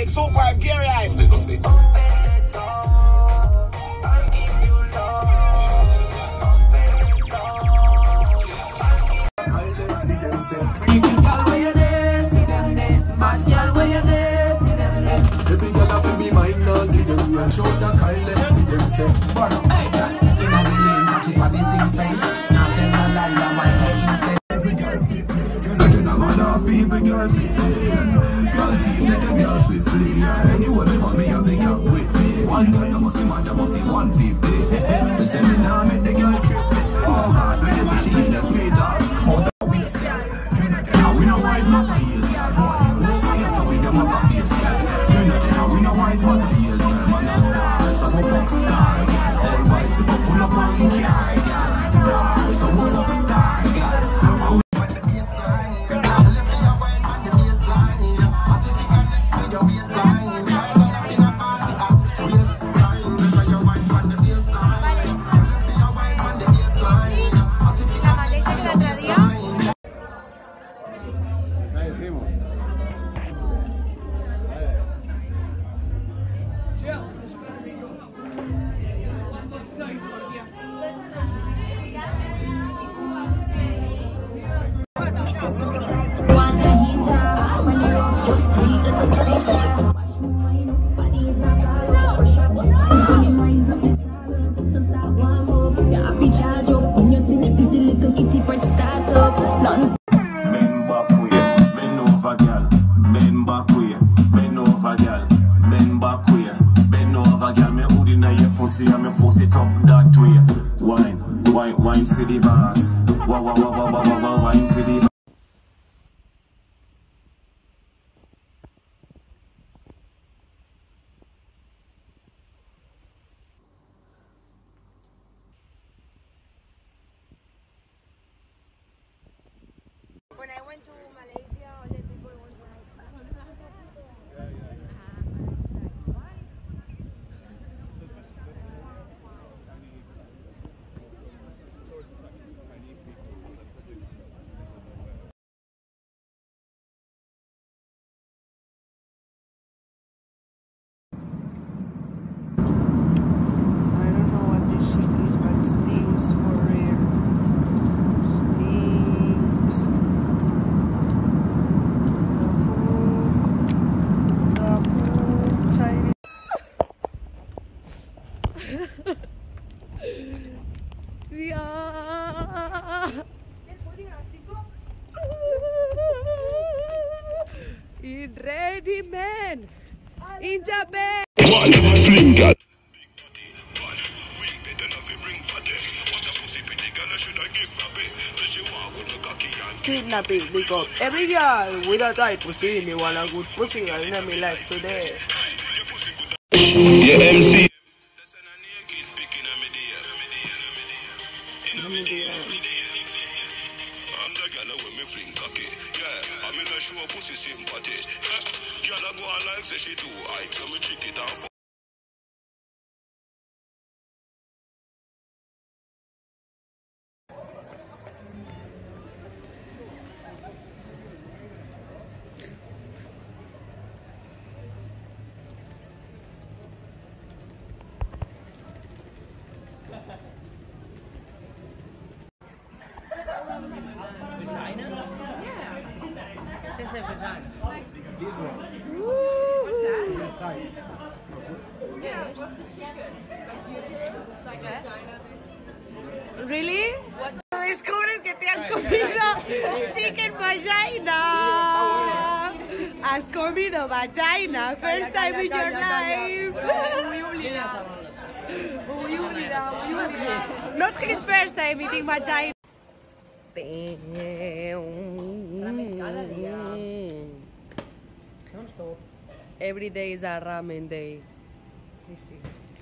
Big Super and Gary Ice. Show the call them for them say, but hey, in a lane, catch it by the same fence. Now tell my land that my intent. Every girl fit play. Not in a man of people, girl fit play. Girl keep take a girl swiftly. Anyway, they want me have the girl with me. One girl, you must see man, you must see 150. They say me now make the girl trip. Oh God, when you say she ain't a sweetheart. Oh, that we now we know why not a years, girl. Boy, you know fire, so we them up a face, girl. We know why not a years, girl. So we fuck star, girl. All boys so pull up on car, girl. Star, so we fuck star, girl. On the baseline, girl. Let me a wine on the baseline. What if you connect with your waistline? Girl, turn up in a party at waistline. Let me a wine on the baseline. Let me a wine on the baseline. What if you connect with your waistline? Ahí decimos. See I'm force it up that way. Wine for the bass. Wine for the bass. When I went to Malaysia, all the people was like, in ready man in Japan. Slim cat. Kidnapping because every girl with a tight pussy, me want a good pussy, I know me like today. Yeah, MC. Vagina? Yeah. It says vagina. These ones. What's that? Inside. Yeah, what's the chicken? Like vagina. Really? What? Descubres que te has comido chicken vagina. Has comido vagina. First time in your life. Not his first time eating vagina. Every day is a ramen day. Sí, sí.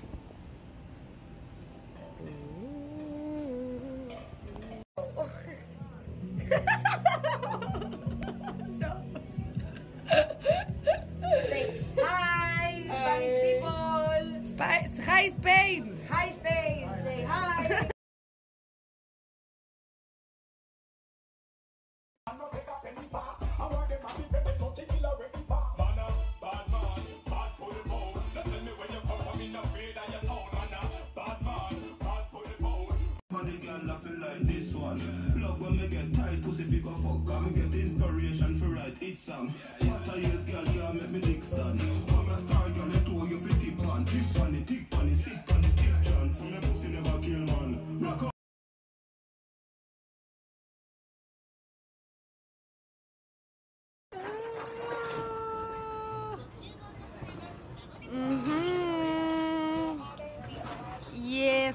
Say hi, Spanish people. Hi Spain. Hi, Spain. Say hi. I'm not take a penny for. I want them to be better, so take it away. Bad man. long. What a years, girl, can't make me dick stand. I'm a star, girl, let all you fit tip on. Tip on the tick on the stick on the stiff chance. Me pussy never kill man. Rock up. Yes.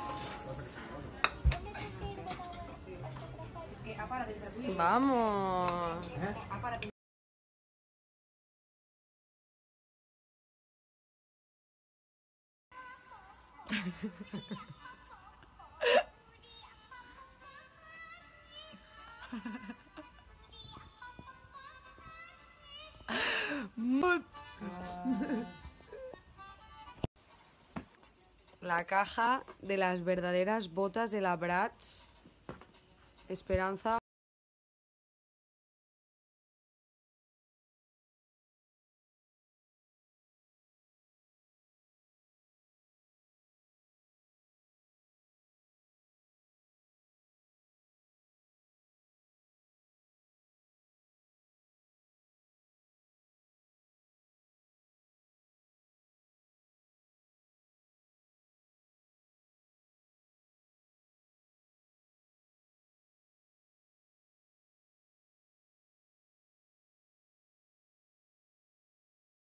Vamos. La caja de las verdaderas botas de la Bratz. Esperanza